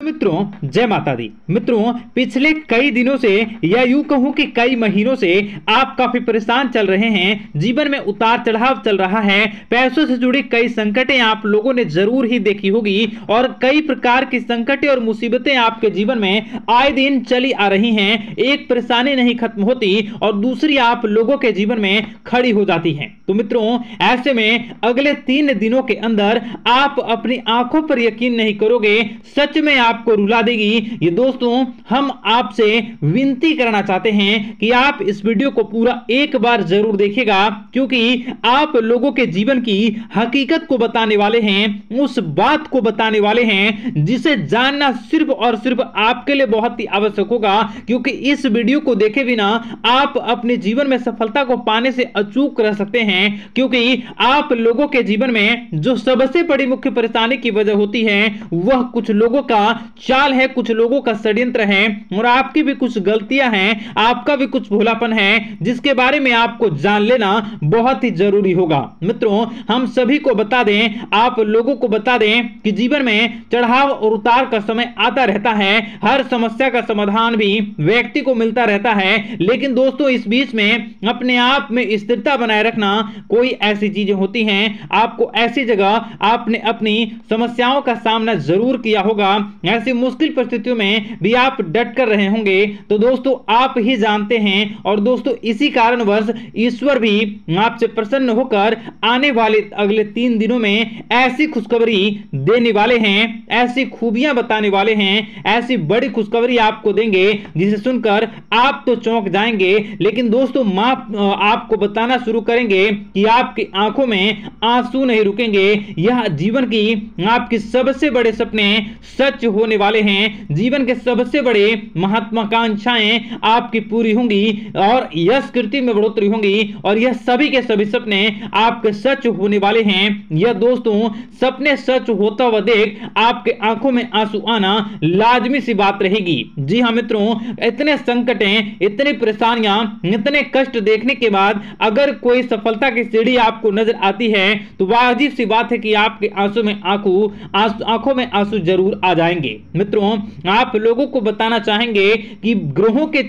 मित्रों जय माता दी। मित्रों पिछले कई दिनों से या यूं कहूं कि कई महीनों से आप काफी परेशान चल रहे हैं, जीवन में उतार चढ़ाव चल रहा है, पैसों से जुड़ी कई संकटें आप लोगों ने जरूर ही देखी होगी और कई प्रकार की संकटें और मुसीबतें आपके जीवन में आए दिन चली आ रही हैं। एक परेशानी नहीं खत्म होती और दूसरी आप लोगों के जीवन में खड़ी हो जाती है। तो मित्रों ऐसे में अगले 3 दिनों के अंदर आप अपनी आंखों पर यकीन नहीं करोगे, सच में आपको रुला देगी। ये दोस्तों हम आपसे विनती करना चाहते हैं कि आप इस वीडियो को पूरा एक बार जरूर देखिएगा, क्योंकि आप लोगों के जीवन की हकीकत को बताने वाले हैं, उस बात को बताने वाले हैं जिसे जानना सिर्फ और सिर्फ आपके लिए बहुत ही आवश्यक होगा। क्योंकि इस वीडियो को देखे बिना आप अपने जीवन में सफलता को पाने से अचूक रह सकते हैं, क्योंकि आप लोगों के जीवन में जो सबसे बड़ी मुख्य परेशानी की वजह होती है वह कुछ लोगों का चाल है, कुछ लोगों का षड्यंत्र है और आपकी भी कुछ गलतियां हैं, आपका भी कुछ भोलापन है, जिसके बारे में आपको जान लेना बहुत ही जरूरी होगा। मित्रों हम सभी को बता दें, आप लोगों को बता दें कि जीवन में चढ़ाव और उतार का समय आता रहता है, हर समस्या का समाधान भी व्यक्ति को मिलता रहता है, लेकिन दोस्तों इस बीच में अपने आप में स्थिरता बनाए रखना कोई ऐसी चीजें होती हैं, आपको ऐसी जगह आपने अपनी समस्याओं का सामना जरूर किया होगा, ऐसी मुश्किल परिस्थितियों में भी आप डट कर रहे होंगे। तो दोस्तों आप ही जानते हैं और दोस्तों इसी कारणवश ईश्वर भी आपसे प्रसन्न होकर आने वाले अगले 3 दिनों में ऐसी खुशखबरी देने वाले हैं, ऐसी खूबियां बताने वाले हैं, ऐसी बड़ी खुशखबरी आपको देंगे जिसे सुनकर आप तो चौंक जाएंगे, लेकिन दोस्तों आपको बताना शुरू करेंगे कि आपकी आंखों में आंसू नहीं रुकेंगे। यह जीवन की आपके सबसे बड़े सपने सच होने वाले हैं, जीवन के सबसे बड़े महत्वाकांक्षाएं आपकी पूरी होंगी और यश कीर्ति में बढ़ोतरी होंगी और यह सभी के सभी सपने आपके सच होने वाले हैं। यह दोस्तों सपने सच होता हुआ देख आपके आंखों में आंसू आना लाजमी सी बात रहेगी। जी हां मित्रों, इतने संकटें, इतनी परेशानियां, इतने कष्ट देखने के बाद अगर कोई सफलता की सीढ़ी आपको नजर आती है तो वाजिब सी बात है कि आपके आंखों में आंसू जरूर आ जाएंगे। मित्रों आप लोगों को बताना चाहेंगे कि ग्रहों के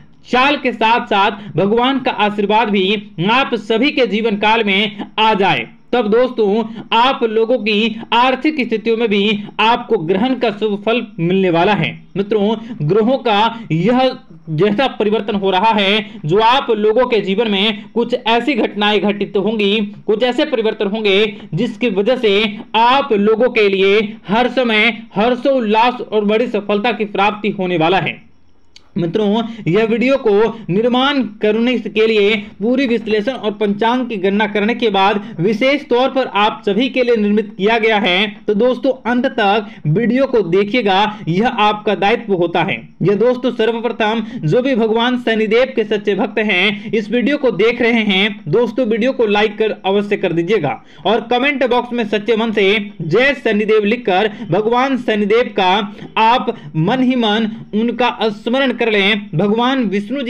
चाल के साथ साथ भगवान का आशीर्वाद भी आप सभी के जीवन काल में आ जाए, तब दोस्तों आप लोगों की आर्थिक स्थितियों में भी आपको ग्रहण का शुभ फल मिलने वाला है। मित्रों ग्रहों का यह जैसा परिवर्तन हो रहा है जो आप लोगों के जीवन में कुछ ऐसी घटनाएं घटित होंगी, कुछ ऐसे परिवर्तन होंगे जिसकी वजह से आप लोगों के लिए हर समय हर्षोल्लास और बड़ी सफलता की प्राप्ति होने वाला है। मित्रों यह वीडियो को निर्माण करने के लिए पूरी विश्लेषण और पंचांग की गणना करने के बाद विशेष तौर पर आप सभी के लिए निर्मित किया गया है, तो दोस्तों अंत तक वीडियो को देखिएगा, यह आपका दायित्व होता है। यह दोस्तों सर्वप्रथम जो भी भगवान शनिदेव के सच्चे भक्त हैं इस वीडियो को देख रहे हैं, दोस्तों वीडियो को लाइक कर अवश्य कर दीजिएगा और कमेंट बॉक्स में सच्चे मन से जय शनिदेव लिखकर भगवान शनिदेव का आप मन ही मन उनका स्मरण कर लें। भगवान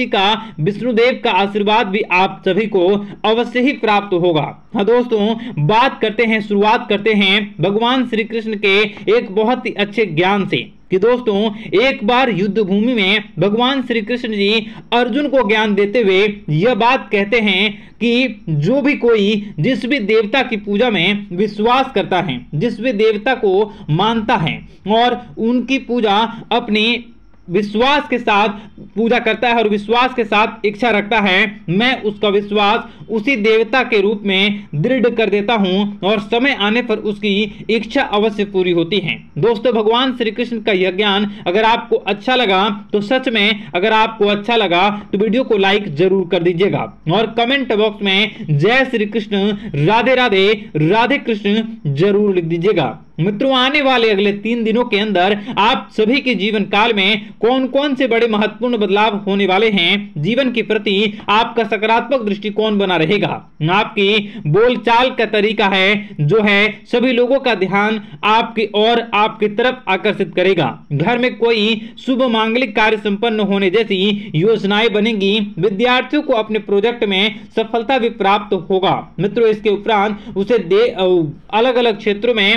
विष्णुदेव का आशीर्वाद भी आप सभी को अवश्य ही प्राप्त होगा। हाँ दोस्तों बात करते हैं, शुरुआत करते हैं भगवान श्री कृष्ण के एक बहुत ही अच्छे ज्ञान से कि दोस्तों एक बार युद्ध भूमि में भगवान श्री कृष्ण जी अर्जुन को ज्ञान देते हुए यह बात कहते हैं कि जो भी कोई जिस भी देवता की पूजा में विश्वास करता है, जिस भी देवता को मानता है और उनकी पूजा अपनी विश्वास के साथ पूजा करता है और विश्वास के साथ इच्छा रखता है, मैं उसका विश्वास उसी देवता के रूप में दृढ़ कर देता हूं और समय आने पर उसकी इच्छा अवश्य पूरी होती है। दोस्तों भगवान श्री कृष्ण का यह ज्ञान अगर आपको अच्छा लगा तो सच में अगर आपको अच्छा लगा तो वीडियो को लाइक जरूर कर दीजिएगा और कमेंट बॉक्स में जय श्री कृष्ण, राधे राधे, राधे कृष्ण जरूर लिख दीजिएगा। मित्रों आने वाले अगले 3 दिनों के अंदर आप सभी के जीवन काल में कौन कौन से बड़े महत्वपूर्ण बदलाव होने वाले हैं, जीवन के प्रति आपका सकारात्मक दृष्टिकोण बना रहेगा, आपकी बोलचाल का तरीका है जो है सभी लोगों का ध्यान आपकी और आपकी तरफ आकर्षित करेगा, घर में कोई शुभ मांगलिक कार्य संपन्न होने जैसी योजनाएं बनेंगी, विद्यार्थियों को अपने प्रोजेक्ट में सफलता भी प्राप्त होगा। मित्रों इसके उपरांत उसे अलग अलग क्षेत्रों में कुछ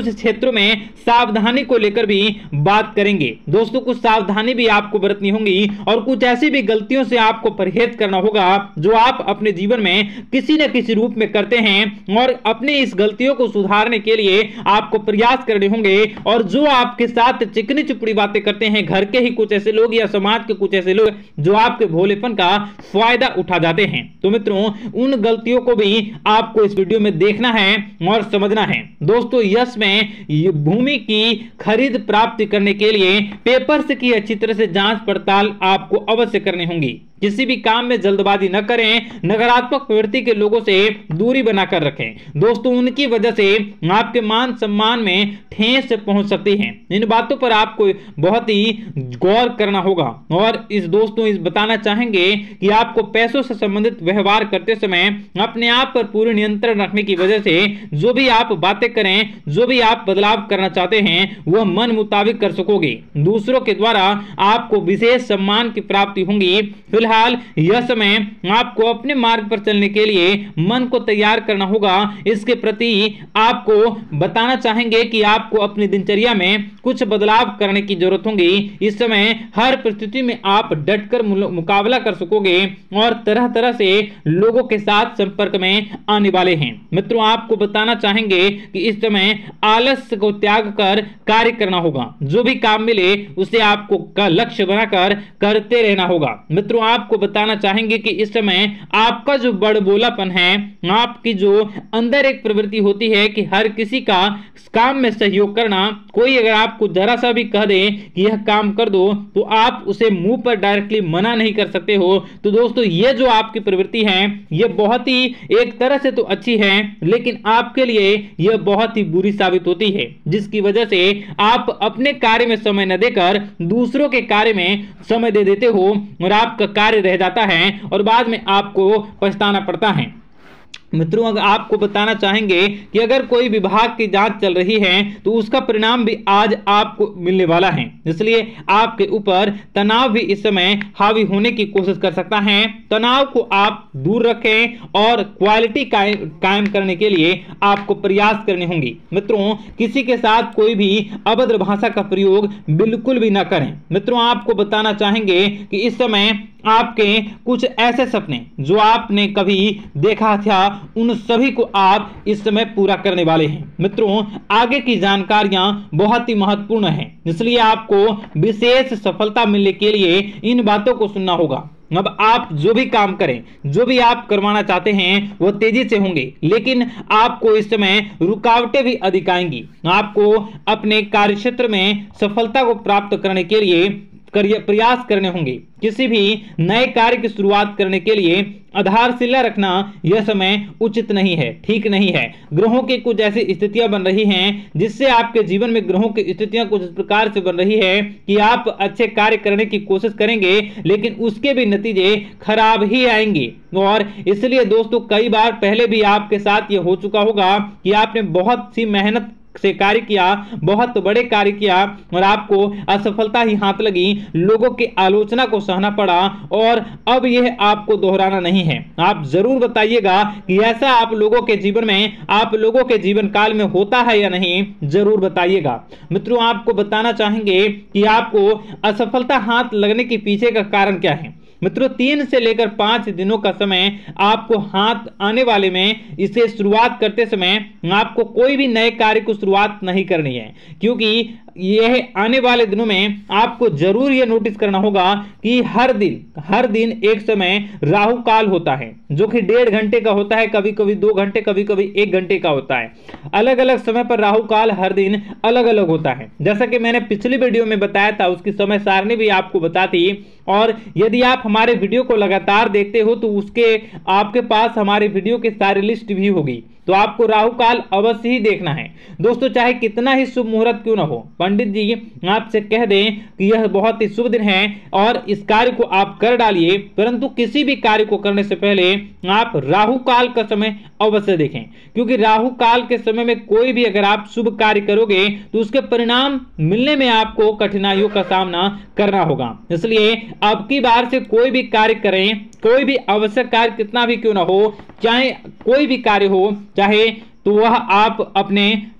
कुछ क्षेत्रों में सावधानी को लेकर भी बात करेंगे। दोस्तों कुछ सावधानी भी आपको बरतनी होगी और कुछ ऐसी भी गलतियों से आपको परहेज करना होगा जो आप अपने जीवन में किसी न किसी रूप में करते हैं और अपने इस गलतियों को सुधारने के लिए आपको प्रयास करने होंगे। और जो आपके साथ चिकनी चुपड़ी बातें करते हैं, घर के ही कुछ ऐसे लोग या समाज के कुछ ऐसे लोग जो आपके भोलेपन का फायदा उठा जाते हैं, तो मित्रों उन गलतियों को भी आपको इस वीडियो में देखना है और समझना है। दोस्तों यश में भूमि की खरीद प्राप्ति करने के लिए पेपर्स की अच्छी तरह से जांच पड़ताल आपको अवश्य करनी होगी। किसी भी काम में जल्दबाजी न करें, नकारात्मक प्रवृत्ति के लोगों से दूरी बनाकर रखें। दोस्तों उनकी वजह से आपके मान सम्मान में ठेस पहुंच सकती है। इन बातों पर आपको बहुत ही गौर करना होगा। और इस बताना चाहेंगे कि आपको पैसों से संबंधित व्यवहार करते समय अपने आप पर पूर्ण नियंत्रण रखने की वजह से जो भी आप बातें करें, जो भी आप बदलाव करना चाहते हैं, वह मन मुताबिक कर सकोगे। दूसरों के द्वारा आपको विशेष सम्मान की प्राप्ति होगी। फिलहाल यह समय आपको अपने मार्ग पर चलने के लिए मन को तैयार करना होगा। इसके प्रति आपको बताना चाहेंगे कि आपको अपनी दिनचर्या में कुछ बदलाव करने की जरूरत होगी। इस समय हर परिस्थिति में आप डटकर मुकाबला कर सकोगे और तरह तरह से लोगों के साथ संपर्क में आने वाले हैं। मित्रों आपको बताना चाहेंगे कि इस समय आलस्य को त्याग कर कार्य करना होगा। जो भी काम मिले उसे आपको लक्ष्य बनाकर करते रहना होगा। मित्रों आपको बताना चाहेंगे कि इस समय आपका जो बड़बोलापन है, आपकी जो अंदर एक प्रवृत्ति होती है कि हर किसी का काम में सहयोग करना, कोई अगर आपको जरा सा भी कह दे कि यह काम कर दो तो आप उसे मुंह पर डायरेक्टली मना नहीं कर सकते हो। तो दोस्तों ये जो आपकी प्रवृत्ति है ये बहुत ही एक तरह से तो अच्छी है, लेकिन आपके लिए यह बहुत ही बुरी साबित होती है, जिसकी वजह से आप अपने कार्य में समय न देकर दूसरों के कार्य में समय दे देते हो और आपका कार्य रह जाता है और बाद में आपको पछताना पड़ता है। मित्रों अगर आपको बताना चाहेंगे कि अगर कोई विभाग की जांच चल रही है तो उसका परिणाम भी आज आपको मिलने वाला है, इसलिए आपके ऊपर तनाव भी इस समय हावी होने की कोशिश कर सकता है। तनाव को आप दूर रखें और क्वालिटी कायम करने के लिए आपको प्रयास करने होंगे। मित्रों किसी के साथ कोई भी अभद्र भाषा का प्रयोग बिल्कुल भी ना करें। मित्रों आपको बताना चाहेंगे कि इस समय आपके कुछ ऐसे सपने जो आपने कभी देखा था उन सभी को आप इस समय पूरा करने वाले हैं। मित्रों आगे की जानकारियां बहुत ही महत्वपूर्ण हैं, इसलिए आपको विशेष सफलता मिलने के लिए इन बातों को सुनना होगा। अब आप जो भी काम करें, जो भी आप करवाना चाहते हैं वो तेजी से होंगे, लेकिन आपको इस समय रुकावटें भी अधिक आएंगी। आपको अपने कार्यक्षेत्र में सफलता को प्राप्त करने के लिए प्रयास करने होंगे। किसी भी नए कार्य की शुरुआत करने के लिए आधारशिला रखना यह समय उचित नहीं है, ठीक नहीं है। ग्रहों की कुछ ऐसी स्थितियां बन रही हैं जिससे आपके जीवन में ग्रहों की स्थितियां कुछ इस प्रकार से बन रही है कि आप अच्छे कार्य करने की कोशिश करेंगे लेकिन उसके भी नतीजे खराब ही आएंगे। और इसलिए दोस्तों कई बार पहले भी आपके साथ यह हो चुका होगा कि आपने बहुत सी मेहनत से कार्य किया, बहुत बड़े कार्य किया और आपको असफलता ही हाथ लगी, लोगों की आलोचना को सहना पड़ा और अब यह आपको दोहराना नहीं है। आप जरूर बताइएगा कि ऐसा आप लोगों के जीवन में, आप लोगों के जीवन काल में होता है या नहीं, जरूर बताइएगा। मित्रों आपको बताना चाहेंगे कि आपको असफलता हाथ लगने के पीछे का कारण क्या है। मित्रों 3 से लेकर 5 दिनों का समय आपको हाथ आने वाले में इसे शुरुआत करते समय आपको कोई भी नए कार्य को शुरुआत नहीं करनी है, क्योंकि यह आने वाले दिनों में आपको जरूर यह नोटिस करना होगा कि हर दिन एक समय राहु काल होता है जो कि 1.5 घंटे का होता है, कभी कभी 2 घंटे, कभी कभी 1 घंटे का होता है। अलग अलग समय पर राहु काल हर दिन अलग अलग होता है। जैसा कि मैंने पिछली वीडियो में बताया था, उसकी समय सारणी भी आपको बताती। और यदि आप हमारे वीडियो को लगातार देखते हो तो उसके आपके पास हमारे वीडियो की सारी लिस्ट भी होगी, तो आपको राहु काल अवश्य ही देखना है। दोस्तों चाहे कितना ही शुभ मुहूर्त क्यों ना हो, पंडित जी आपसे कह दें कि यह बहुत ही शुभ दिन है और इस कार्य को आप कर डालिए, परंतु किसी भी कार्य को करने से पहले आप राहु काल का समय अवश्य देखें, क्योंकि राहु काल के समय में कोई भी अगर आप शुभ कार्य करोगे तो उसके परिणाम मिलने में आपको कठिनाइयों का सामना करना होगा। इसलिए अब की बार से कोई भी कार्य करें, कोई भी आवश्यक कार्य कितना भी क्यों ना हो, चाहे कोई भी कार्य हो चाहे, तो वह आप अपने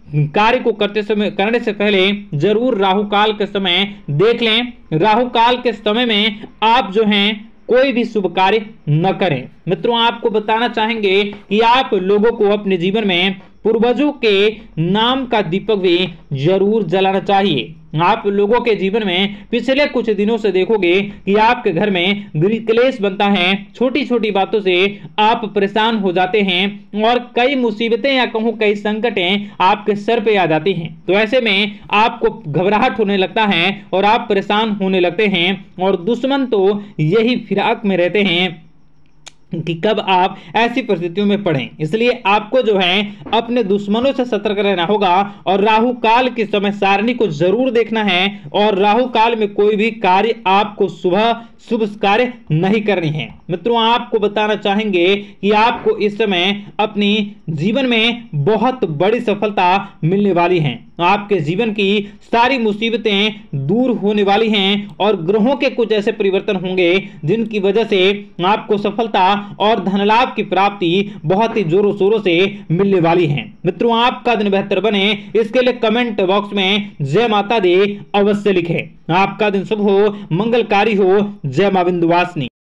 कार्य को करने से पहले जरूर राहु काल के समय देख लें। राहु काल के समय में आप जो हैं कोई भी शुभ कार्य न करें। मित्रों, आपको बताना चाहेंगे कि आप लोगों को अपने जीवन में पूर्वजों के नाम का दीपक भी जरूर जलाना चाहिए। आप लोगों के जीवन में पिछले कुछ दिनों से देखोगे कि आपके घर में क्लेश बनता है, छोटी छोटी बातों से आप परेशान हो जाते हैं और कई मुसीबतें या कहूं कई संकटें आपके सर पे आ जाती हैं। तो ऐसे में आपको घबराहट होने लगता है और आप परेशान होने लगते हैं और दुश्मन तो यही फिराक में रहते हैं कि कब आप ऐसी परिस्थितियों में पड़ें। इसलिए आपको जो है अपने दुश्मनों से सतर्क रहना होगा और राहु काल की समय सारणी को जरूर देखना है और राहु काल में कोई भी कार्य आपको शुभ कार्य नहीं करनी है। मित्रों, आपको बताना चाहेंगे कि आपको इस समय अपनी जीवन में बहुत बड़ी सफलता मिलने वाली है। आपके जीवन की सारी मुसीबतें दूर होने वाली हैं और ग्रहों के कुछ ऐसे परिवर्तन होंगे जिनकी वजह से आपको सफलता और धन लाभ की प्राप्ति बहुत ही जोरों शोरों से मिलने वाली है। मित्रों, आपका दिन बेहतर बने इसके लिए कमेंट बॉक्स में जय माता दी अवश्य लिखें। आपका दिन शुभ हो, मंगलकारी हो। जय मां विंध्यवासिनी।